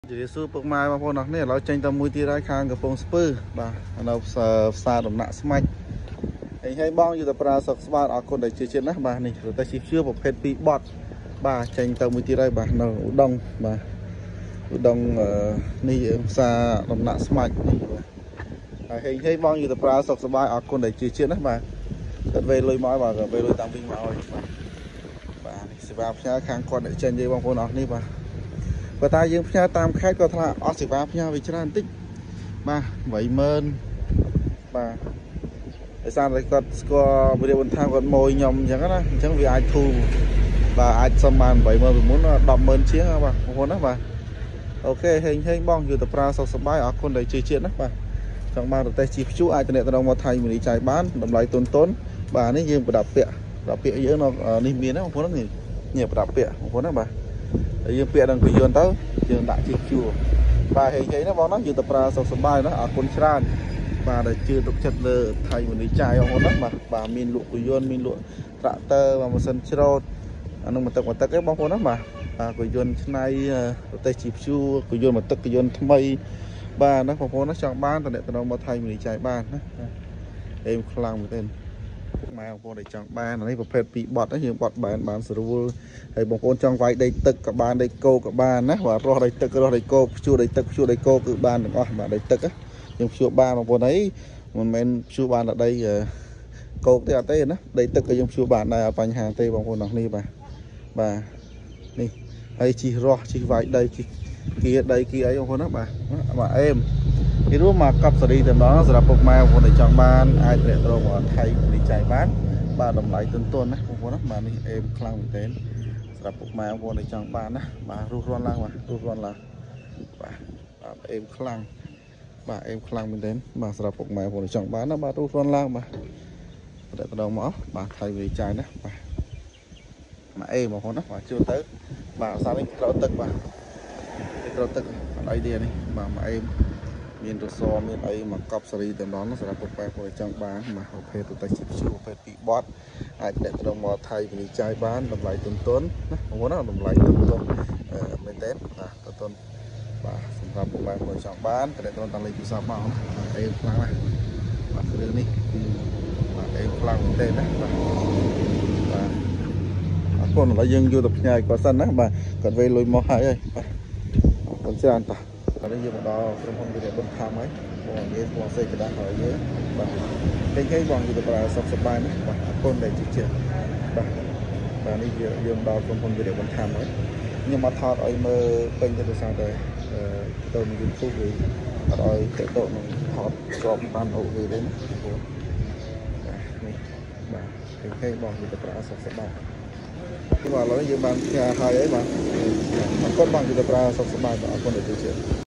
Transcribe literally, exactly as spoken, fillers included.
Jadi su pok mai bang pon niเราចេញទៅមួយទៀតហើយខាងកំពង់ស្ពឺបាទនៅផ្សារដំណាក់ស្មាច់ហើយហើយបងយកទៅប្រើសុកស្បាតអរគុណដែលជាជាតិណាបាទនេះរទេះជីភឿប្រភេទពីរបត់បាទចេញទៅមួយទៀតហើយបាទនៅឧដុង្គបាទឧដុង្គនេះផ្សារដំណាក់ស្មាច់នេះបាទហើយហើយបងយកទៅប្រើសុកស្បាតអរគុណដែលជាជាតិណាបាទគាត់វេលុយមកបាទវេលុយតាំងពីមកហើយបាទបាទនេះសេវាផ្ញើខាងគាត់អ្នកចេញទេបងប្អូនអរនេះបាទបើតាយើងផ្ញើតាមខេត្តក៏ថាអស់សេវាផ្ញើវាច្រើនបន្តិចបាទ eightម៉ឺន បាទដោយសារតែគាត់ស្គាល់វិរិយបន្ថាគាត់ម៉ួយខ្ញុំអញ្ចឹងណាអញ្ចឹងវាអាចធូរបាទអាចសុំបាន eightម៉ឺន ពីមុន tenម៉ឺន ជាងបាទបងប្អូនណាបាទអូខេហេងហេងបងយកទៅប្រើសុខសប្បាយអរគុណដែលជឿជាតិណាបាទចង់បានរទេះជីភ្ជួរអាចតំណែងមកថៃមនីចៃបានតម្លៃទុនទុនបាទនេះយើងប្រដាប់ពាក់ប្រដាប់ពាក់យើងនេះមានណាបងប្អូននេះនេះប្រដាប់ពាក់បងប្អូនណាបាទយើងពាក់ដល់ពីយន្តទៅយើងដាក់ជីភ្ជួរបាទហេងហេងណាបងណាយើងទៅប្រើសុខសប្បាយណាអរគុណច្រើនបាទដែលជឿទុកចិត្តលើថៃមនីចៃបងប្អូនណាបាទបាទមានលក់គយន្តមានលក់ត្រាក់ទ័របាទម៉ាស៊ីនច្រូតអានឹងមកទឹកមកទឹកឯងបងប្អូនណាបាទបាទគយន្តឆ្នៃប្រទេសជីភ្ជួរគយន្តមកទឹកគយន្តថ្មីបាទណាបងប្អូនណាចង់បានតំណែងមកថៃមនីចៃបានណាអេមខ្លាំងមែនទេម៉ែបងប្អូនដែលចង់បាននេះប្រភេទពីរបត់យើងបត់បានបានស្រួលហើយបងប្អូនចង់វាយដីទឹកក៏បានដីគោក៏បានណាបាទរស់ដីទឹករស់ដីគោភ្ជួរដីទឹកភ្ជួរដីគោគឺបានទាំងអស់បាទដីទឹកយើងភ្ជួរបានបងប្អូនអីមិនមែនភ្ជួរបានតែដីគោកទេអត់ទេណាដីទឹកក៏យើងភ្ជួរបានដែរអត់បញ្ហាទេបងប្អូនទាំងនេះបាទបាទនេះហើយជីរស់ជីវាយដីជីគៀដីគៀអីបងប្អូនណាបាទបាទអេមពីរួមមកកប់សេរីតែម្ដងសម្រាប់ពុកម៉ែបងប្អូនដែលចង់បានអាចរកត្រង់មកថៃលីចៃបានបាទតម្លៃទន់ទន់ណាបងប្អូនណាបាទនេះអេមខ្លាំងមែនទែនសម្រាប់ពុកម៉ែបងប្អូនដែលចង់បានណាបាទរស់រាន់ឡើងបាទរស់រាន់ឡើងបាទបាទអេមខ្លាំងបាទអេមខ្លាំងមែនទែនបាទសម្រាប់ពុកម៉ែបងប្អូនដែលចង់បានណាបាទរស់រាន់ឡើងបាទរកត្រង់មកបាទថៃលីចៃណាបាទមកអេមបងប្អូនណាបាទជួលទៅបាទសារនេះត្រូវទឹកបាទត្រូវទឹកអត់អីទេនេះបាទមកអេមមានរសមានអីមកកប់សេរីតែម្ដងសម្រាប់ពុកប៉ែបងចង់បានមកប្រភេទទៅតែជីភ្ជួរប្រភេទពីបត់អាចដាក់ត្រង់មកថៃវិនិច្ឆ័យបានតម្លៃទុនទុនណាបងប្អូនណាតម្លៃទុនទុនមែនទេបាទទុនទុនបាទសម្រាប់ពុកប៉ែបងចង់បានតែត្រង់តាមលេខទូរស័ព្ទមកអេខ្លាំងណាស់បាទរឿងនេះបាទអេខ្លាំងមែនទេណាបាទបាទអរគុណឥឡូវយើងយកទៅផ្ញើគាត់សិនណាបាទគាត់វេលុយមកហើយបាទអរគុណច្រើនតាឥឡូវយើងមកដល់ក្រុមហ៊ុនវិរិយបន្ថាហើយបងនិយាយបងសេចក្ដីហើយយើងបាទពេញគេបងយកទៅប្រើសុខសប្បាយណាបាទអរគុណដែលជឿជាក់បាទបាទនេះយើងដល់ក្រុមហ៊ុនវិរិយបន្ថាហើយខ្ញុំមកថតឲ្យមើលពេញទៅដោយសារតែទៅនៅ YouTube វាអត់ឲ្យតេតនឹងថតស្របបានអូវាទេណាបងនេះបាទពេញគេបងយកទៅប្រើសុខសប្បាយបាទឥឡូវយើងបានផ្ញើហើយហើយបាទអរគុណបងយកទៅប្រើសុខសប្បាយបាទអរគុណដែលជឿជាក់